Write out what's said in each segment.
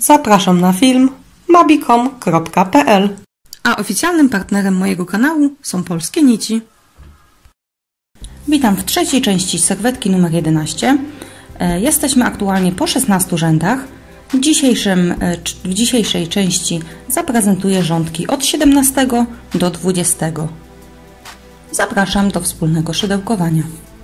Zapraszam na film mabicom.pl. A oficjalnym partnerem mojego kanału są Polskie Nici. Witam w trzeciej części serwetki numer 11. Jesteśmy aktualnie po 16 rzędach. W dzisiejszej części zaprezentuję rządki od 17 do 20. Zapraszam do wspólnego szydełkowania.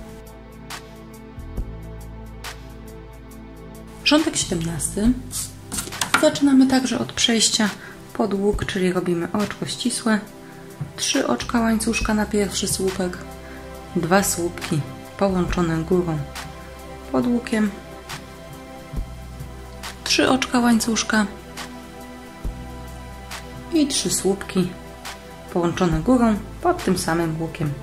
Rządek 17. Zaczynamy także od przejścia pod łuk, czyli robimy oczko ścisłe, 3 oczka łańcuszka na pierwszy słupek, 2 słupki połączone górą pod łukiem, 3 oczka łańcuszka i 3 słupki połączone górą pod tym samym łukiem.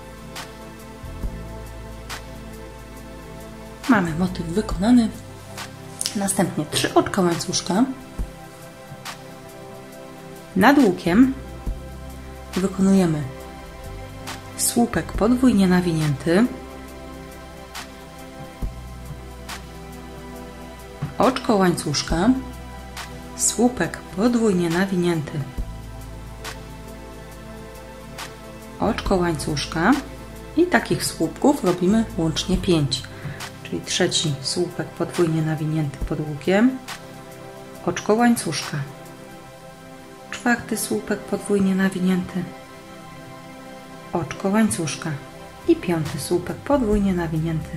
Mamy motyw wykonany. Następnie 3 oczka łańcuszka. Nad łukiem wykonujemy słupek podwójnie nawinięty, oczko łańcuszka, słupek podwójnie nawinięty, oczko łańcuszka i takich słupków robimy łącznie 5. Czyli trzeci słupek podwójnie nawinięty pod łukiem, oczko łańcuszka, czwarty słupek podwójnie nawinięty, oczko łańcuszka i piąty słupek podwójnie nawinięty.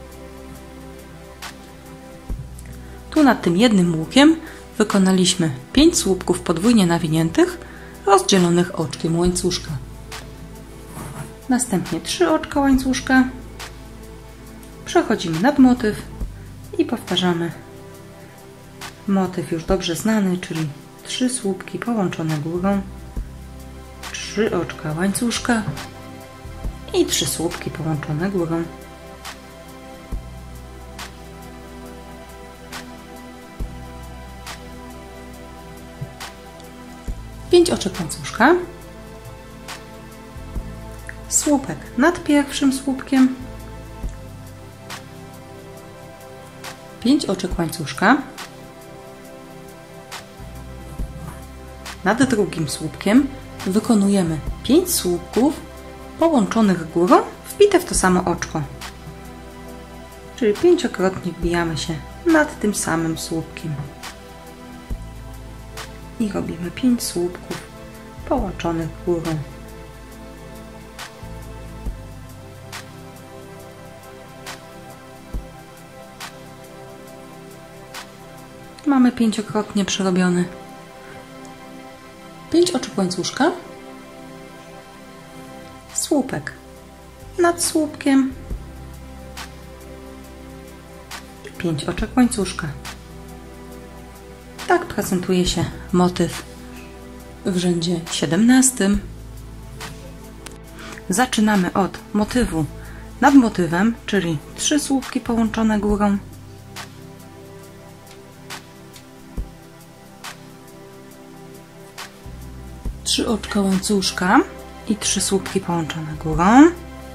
Tu nad tym jednym łukiem wykonaliśmy 5 słupków podwójnie nawiniętych rozdzielonych oczkiem łańcuszka. Następnie 3 oczka łańcuszka. Przechodzimy nad motyw i powtarzamy motyw już dobrze znany, czyli 3 słupki połączone górą, 3 oczka łańcuszka i 3 słupki połączone górą. Pięć oczek łańcuszka, słupek nad pierwszym słupkiem, 5 oczek łańcuszka, nad drugim słupkiem wykonujemy 5 słupków połączonych górą wbite w to samo oczko. Czyli 5-krotnie wbijamy się nad tym samym słupkiem. I robimy 5 słupków połączonych górą. Mamy 5-krotnie przerobiony. 5 oczek łańcuszka, słupek nad słupkiem i 5 oczek łańcuszka. Tak prezentuje się motyw w rzędzie 17. Zaczynamy od motywu nad motywem, czyli 3 słupki połączone górą, 3 oczka łańcuszka i 3 słupki połączone górą,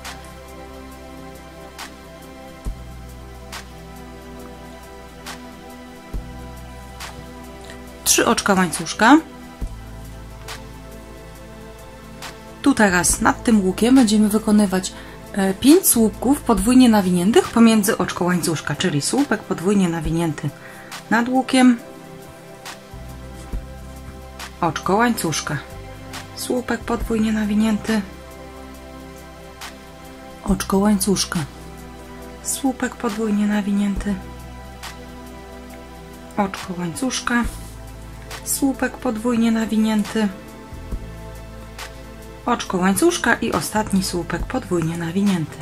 trzy oczka łańcuszka. Tu teraz nad tym łukiem będziemy wykonywać 5 słupków podwójnie nawiniętych pomiędzy oczko łańcuszka, czyli słupek podwójnie nawinięty nad łukiem, oczko łańcuszka, słupek podwójnie nawinięty, oczko łańcuszka, słupek podwójnie nawinięty, oczko łańcuszka, słupek podwójnie nawinięty, oczko łańcuszka i ostatni słupek podwójnie nawinięty.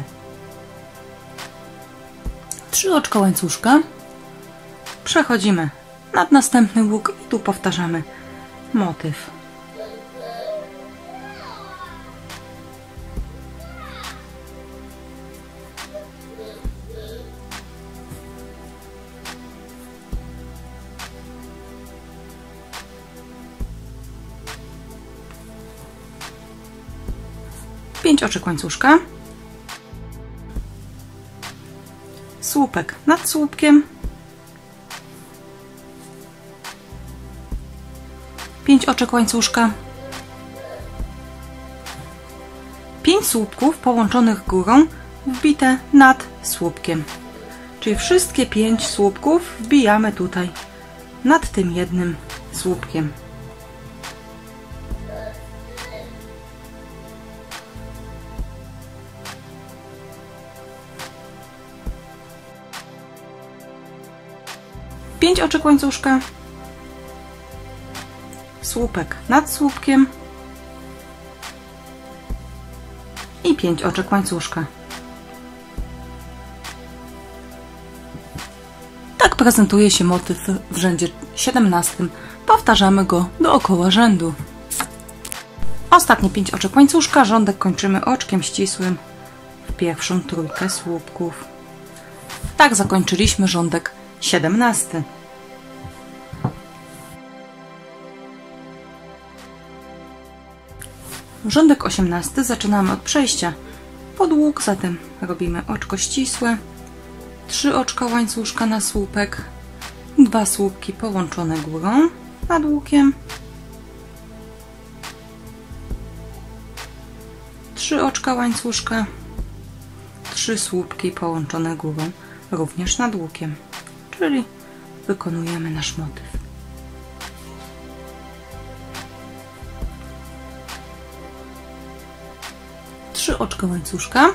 3 oczka łańcuszka, przechodzimy nad następny łuk i tu powtarzamy motyw. Pięć oczek łańcuszka, słupek nad słupkiem, 5 oczek łańcuszka, 5 słupków połączonych górą wbite nad słupkiem. Czyli wszystkie 5 słupków wbijamy tutaj nad tym jednym słupkiem. Pięć oczek łańcuszka, słupek nad słupkiem i 5 oczek łańcuszka. Tak prezentuje się motyw w rzędzie 17. Powtarzamy go dookoła rzędu. Ostatnie 5 oczek łańcuszka, rządek kończymy oczkiem ścisłym w pierwszą trójkę słupków. Tak zakończyliśmy rządek 17. Rządek 18 zaczynamy od przejścia pod łuk, zatem robimy oczko ścisłe, 3 oczka łańcuszka na słupek, 2 słupki połączone górą nad łukiem, 3 oczka łańcuszka, 3 słupki połączone górą również nad łukiem, czyli wykonujemy nasz motyw. Trzy oczka łańcuszka,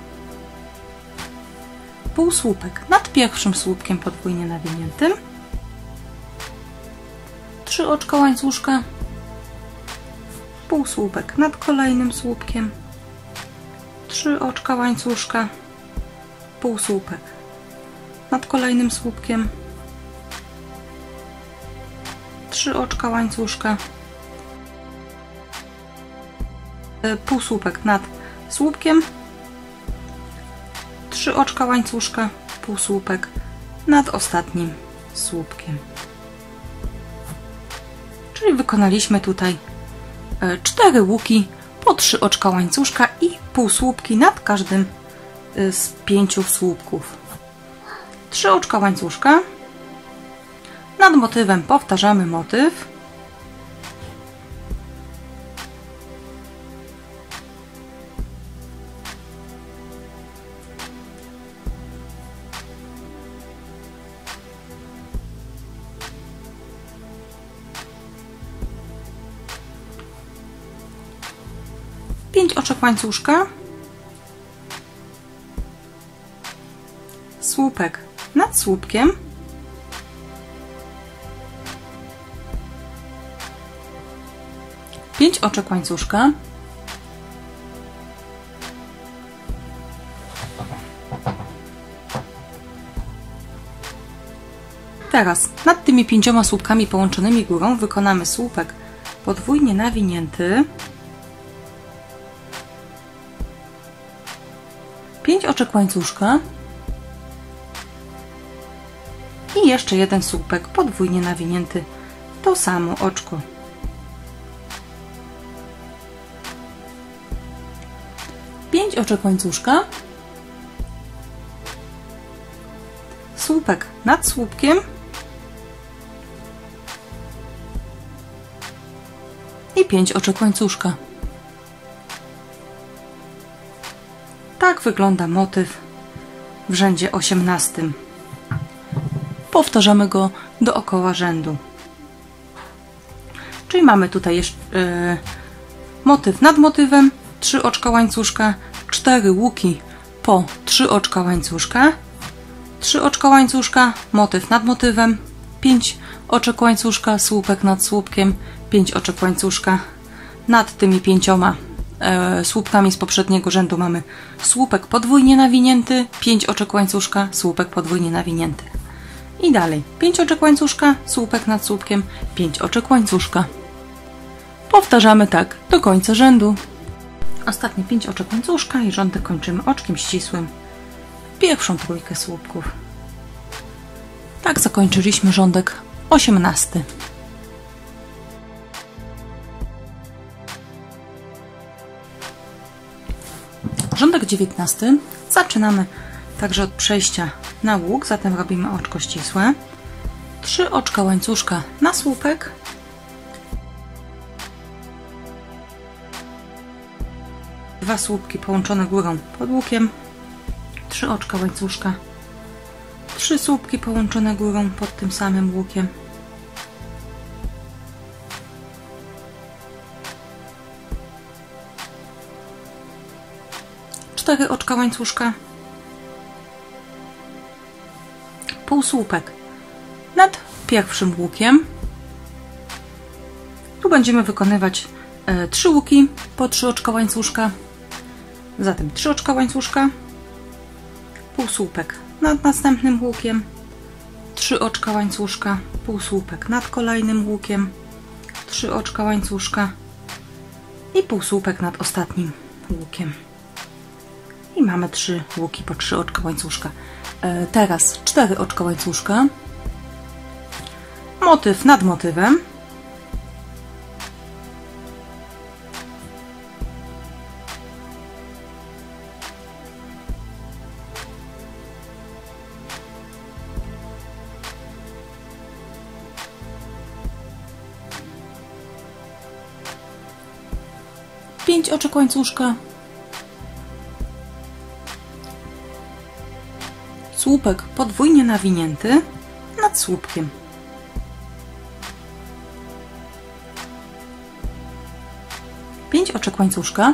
półsłupek nad pierwszym słupkiem podwójnie nawiniętym, 3 oczka łańcuszka, półsłupek nad kolejnym słupkiem, 3 oczka łańcuszka, półsłupek nad kolejnym słupkiem, 3 oczka łańcuszka, półsłupek nad słupkiem, 3 oczka łańcuszka, półsłupek nad ostatnim słupkiem. Czyli wykonaliśmy tutaj 4 łuki po 3 oczka łańcuszka i półsłupki nad każdym z 5 słupków. 3 oczka łańcuszka, nad motywem powtarzamy motyw, pięć oczek łańcuszka, słupek nad słupkiem, pięć oczek łańcuszka, teraz nad tymi 5 słupkami połączonymi górą wykonamy słupek podwójnie nawinięty, 5 oczek łańcuszka i jeszcze jeden słupek podwójnie nawinięty w to samo oczko. Pięć oczek łańcuszka, słupek nad słupkiem i 5 oczek łańcuszka. Tak wygląda motyw w rzędzie 18. Powtarzamy go dookoła rzędu. Czyli mamy tutaj jeszcze motyw nad motywem, 3 oczka łańcuszka, 4 łuki po 3 oczka łańcuszka, 3 oczka łańcuszka, motyw nad motywem, 5 oczek łańcuszka, słupek nad słupkiem, 5 oczek łańcuszka. Nad tymi 5 słupkami z poprzedniego rzędu mamy słupek podwójnie nawinięty, 5 oczek łańcuszka, słupek podwójnie nawinięty. I dalej 5 oczek łańcuszka, słupek nad słupkiem, 5 oczek łańcuszka. Powtarzamy tak do końca rzędu. Ostatnie 5 oczek łańcuszka i rządek kończymy oczkiem ścisłym w pierwszą trójkę słupków. Tak zakończyliśmy rządek 18. Rządek 19 zaczynamy także od przejścia na łuk, zatem robimy oczko ścisłe, 3 oczka łańcuszka na słupek, 2 słupki połączone górą pod łukiem, 3 oczka łańcuszka, 3 słupki połączone górą pod tym samym łukiem, 4 oczka łańcuszka, półsłupek nad pierwszym łukiem. Tu będziemy wykonywać 3 łuki po 3 oczka łańcuszka, zatem 3 oczka łańcuszka, półsłupek nad następnym łukiem, 3 oczka łańcuszka, półsłupek nad kolejnym łukiem, 3 oczka łańcuszka i półsłupek nad ostatnim łukiem. I mamy 3 łuki po 3 oczka łańcuszka. Teraz 4 oczka łańcuszka, motyw nad motywem, pięć oczek łańcuszka, słupek podwójnie nawinięty nad słupkiem, pięć oczek łańcuszka,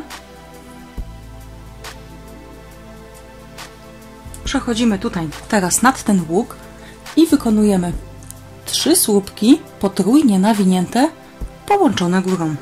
przechodzimy tutaj teraz nad ten łuk i wykonujemy 3 słupki potrójnie nawinięte połączone górą.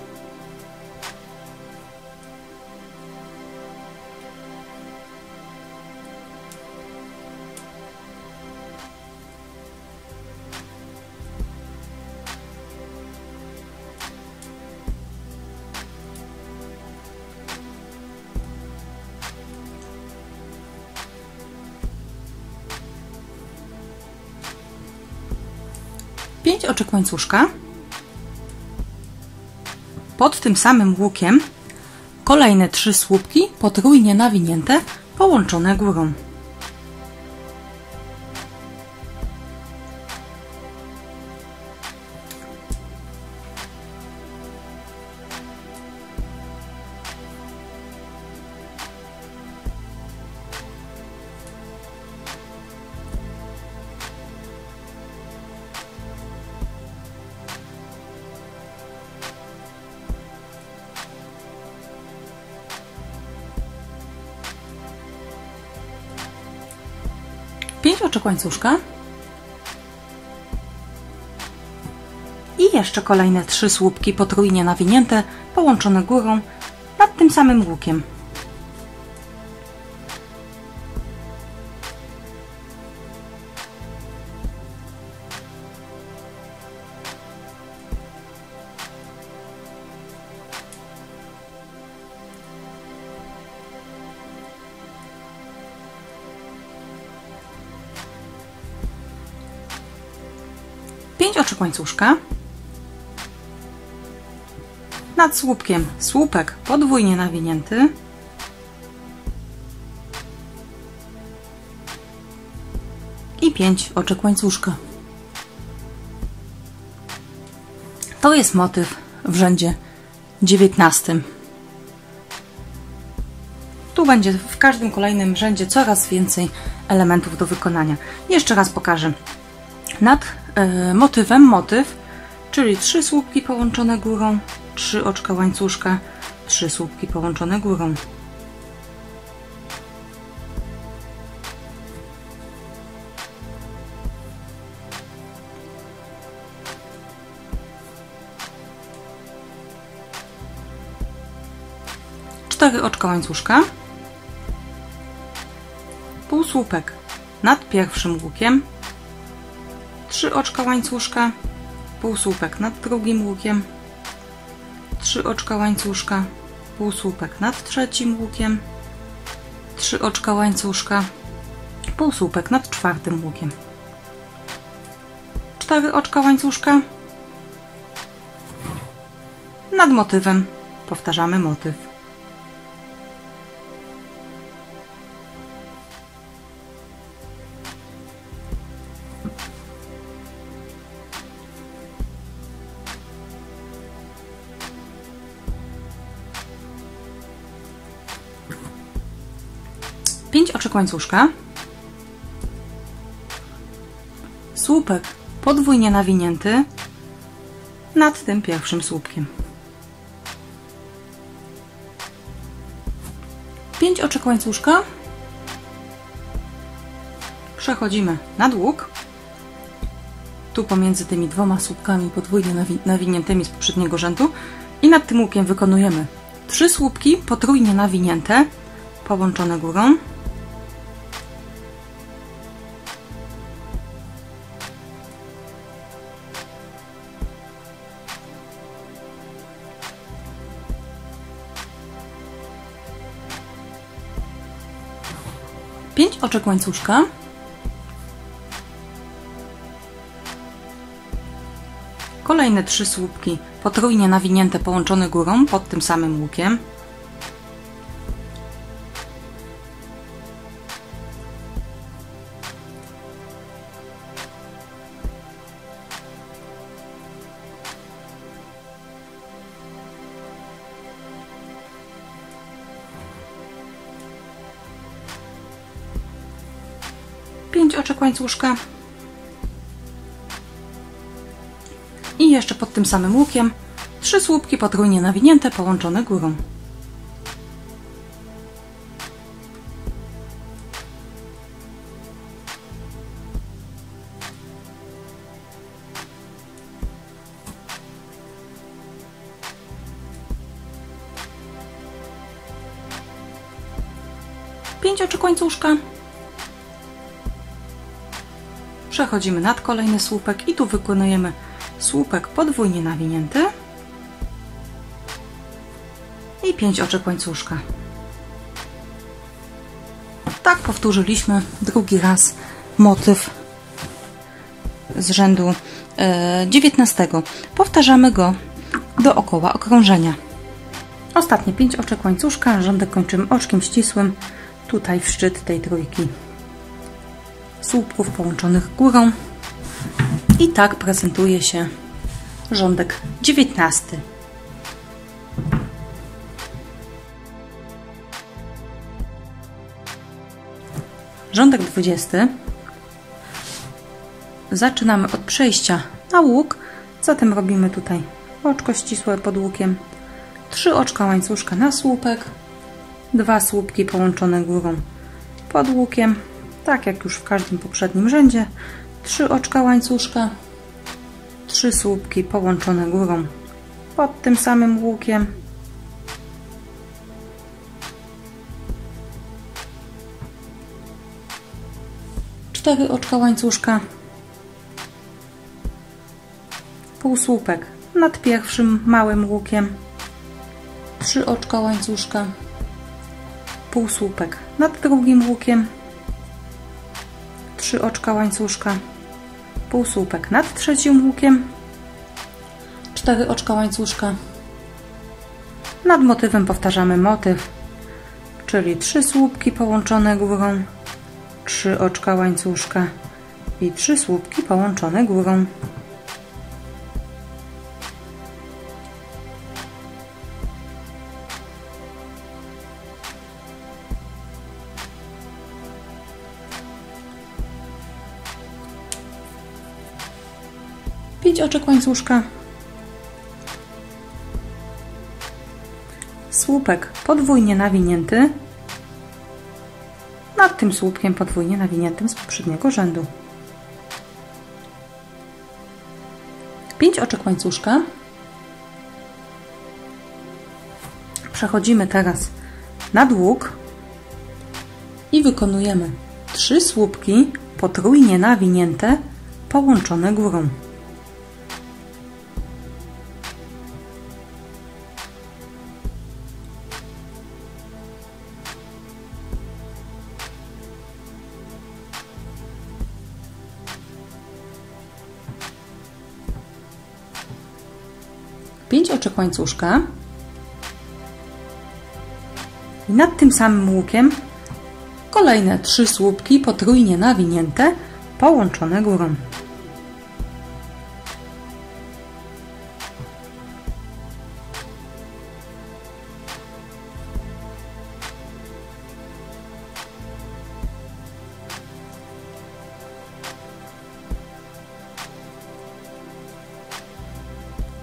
Pięć oczek łańcuszka, pod tym samym łukiem kolejne 3 słupki potrójnie nawinięte połączone górą. Pięć oczek łańcuszka i jeszcze kolejne 3 słupki potrójnie nawinięte połączone górą nad tym samym łukiem. Pięć oczek łańcuszka, nad słupkiem słupek podwójnie nawinięty, i 5 oczek łańcuszka. To jest motyw w rzędzie 19. Tu będzie w każdym kolejnym rzędzie coraz więcej elementów do wykonania. Jeszcze raz pokażę. Nad motywem motyw, czyli 3 słupki połączone górą, 3 oczka łańcuszka, 3 słupki połączone górą. Cztery oczka łańcuszka, półsłupek nad pierwszym łukiem, 3 oczka łańcuszka, półsłupek nad drugim łukiem, 3 oczka łańcuszka, półsłupek nad trzecim łukiem, 3 oczka łańcuszka, półsłupek nad czwartym łukiem, 4 oczka łańcuszka, nad motywem powtarzamy motyw. 5 oczek łańcuszka, słupek podwójnie nawinięty nad tym pierwszym słupkiem. 5 oczek łańcuszka, przechodzimy nad łuk, tu pomiędzy tymi dwoma słupkami podwójnie nawiniętymi z poprzedniego rzędu i nad tym łukiem wykonujemy 3 słupki potrójnie nawinięte, połączone górą. Pięć oczek łańcuszka, kolejne 3 słupki potrójnie nawinięte połączone górą pod tym samym łukiem. Pięć oczek łańcuszka i jeszcze pod tym samym łukiem 3 słupki potrójnie nawinięte połączone górą. Pięć oczek łańcuszka, przechodzimy nad kolejny słupek i tu wykonujemy słupek podwójnie nawinięty i 5 oczek łańcuszka. Tak powtórzyliśmy drugi raz motyw z rzędu 19. Powtarzamy go dookoła okrążenia. Ostatnie 5 oczek łańcuszka, rządek kończymy oczkiem ścisłym, tutaj w szczyt tej trójki słupków połączonych górą i tak prezentuje się rządek 19. Rządek 20 zaczynamy od przejścia na łuk, zatem robimy tutaj oczko ścisłe pod łukiem, 3 oczka łańcuszka na słupek, 2 słupki połączone górą pod łukiem, tak jak już w każdym poprzednim rzędzie, 3 oczka łańcuszka, 3 słupki połączone górą pod tym samym łukiem, cztery oczka łańcuszka, półsłupek nad pierwszym małym łukiem, 3 oczka łańcuszka, półsłupek nad drugim łukiem, 3 oczka łańcuszka, półsłupek nad trzecim łukiem, 4 oczka łańcuszka. Nad motywem powtarzamy motyw, czyli 3 słupki połączone górą, 3 oczka łańcuszka i 3 słupki połączone górą. Pięć oczek łańcuszka, słupek podwójnie nawinięty nad tym słupkiem podwójnie nawiniętym z poprzedniego rzędu. 5 oczek łańcuszka. Przechodzimy teraz nad łuk i wykonujemy 3 słupki potrójnie nawinięte połączone górą. Pięć oczek łańcuszka i nad tym samym łukiem kolejne 3 słupki potrójnie nawinięte połączone górą.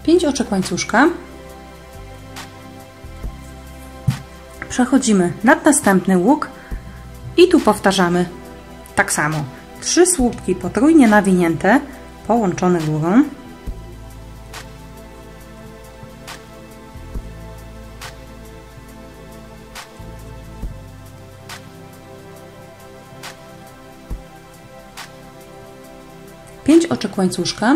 5 oczek łańcuszka. Przechodzimy nad następny łuk i tu powtarzamy tak samo. 3 słupki potrójnie nawinięte, połączone górą. Pięć oczek łańcuszka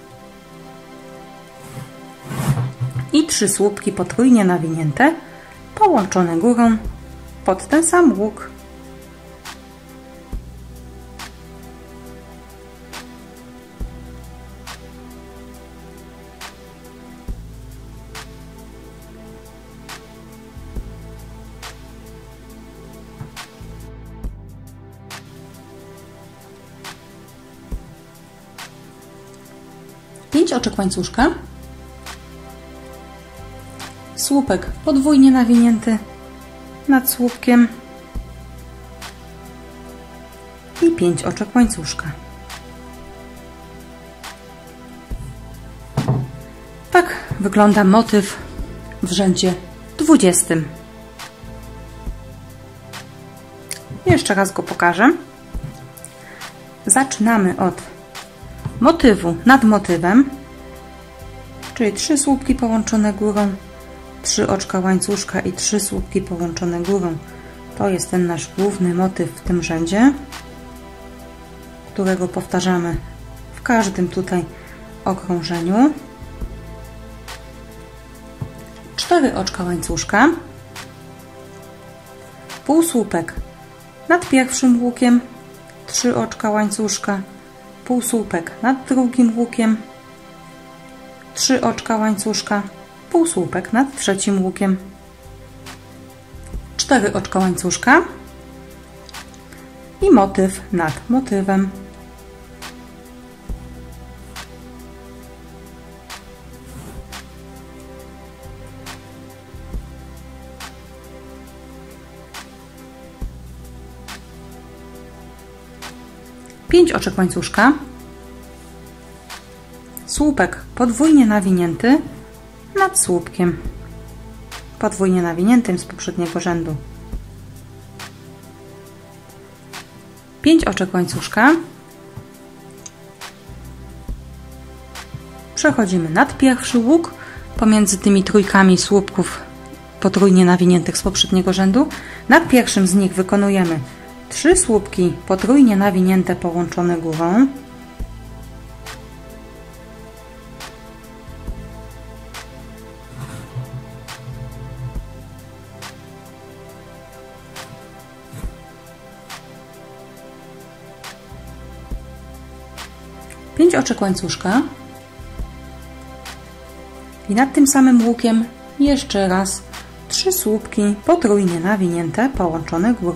i 3 słupki potrójnie nawinięte, połączone górą pod ten sam łuk. Pięć oczek łańcuszka, słupek podwójnie nawinięty nad słupkiem i 5 oczek łańcuszka. Tak wygląda motyw w rzędzie 20. Jeszcze raz go pokażę. Zaczynamy od motywu nad motywem, czyli 3 słupki połączone górą, 3 oczka łańcuszka i 3 słupki połączone górą. To jest ten nasz główny motyw w tym rzędzie, którego powtarzamy w każdym tutaj okrążeniu. 4 oczka łańcuszka, półsłupek nad pierwszym łukiem, 3 oczka łańcuszka, półsłupek nad drugim łukiem, 3 oczka łańcuszka, półsłupek nad trzecim łukiem, 4 oczka łańcuszka i motyw nad motywem. Pięć oczek łańcuszka, słupek podwójnie nawinięty nad słupkiem podwójnie nawiniętym z poprzedniego rzędu. 5 oczek łańcuszka, przechodzimy nad pierwszy łuk pomiędzy tymi trójkami słupków potrójnie nawiniętych z poprzedniego rzędu. Nad pierwszym z nich wykonujemy 3 słupki potrójnie nawinięte połączone górą. Pięć oczek łańcuszka i nad tym samym łukiem jeszcze raz 3 słupki potrójnie nawinięte połączone górą.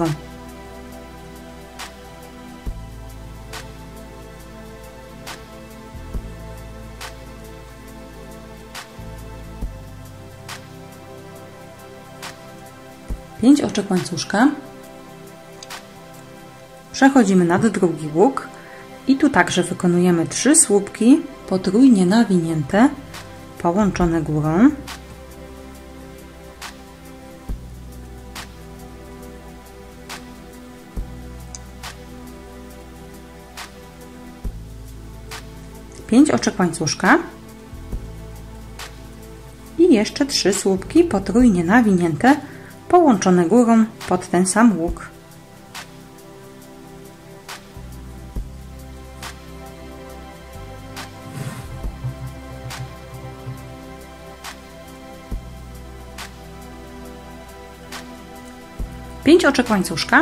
Pięć oczek łańcuszka, przechodzimy nad drugi łuk i tu także wykonujemy 3 słupki potrójnie nawinięte połączone górą. Pięć oczek łańcuszka i jeszcze 3 słupki potrójnie nawinięte połączone górą pod ten sam łuk. Pięć oczek łańcuszka,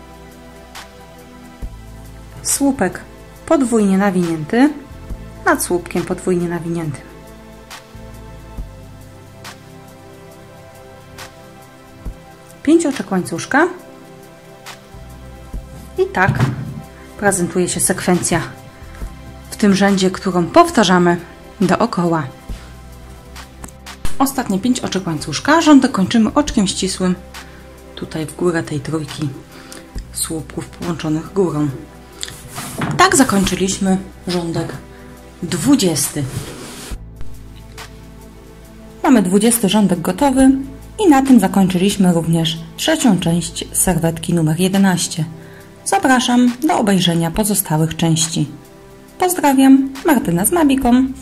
słupek podwójnie nawinięty nad słupkiem podwójnie nawiniętym. Pięć oczek łańcuszka i tak prezentuje się sekwencja w tym rzędzie, którą powtarzamy dookoła. Ostatnie 5 oczek łańcuszka, rządek kończymy oczkiem ścisłym tutaj w górę tej trójki słupków połączonych górą. Tak zakończyliśmy rządek 20. Mamy 20 rządek gotowy i na tym zakończyliśmy również trzecią część serwetki numer 11. Zapraszam do obejrzenia pozostałych części. Pozdrawiam, Martyna z Mabiką.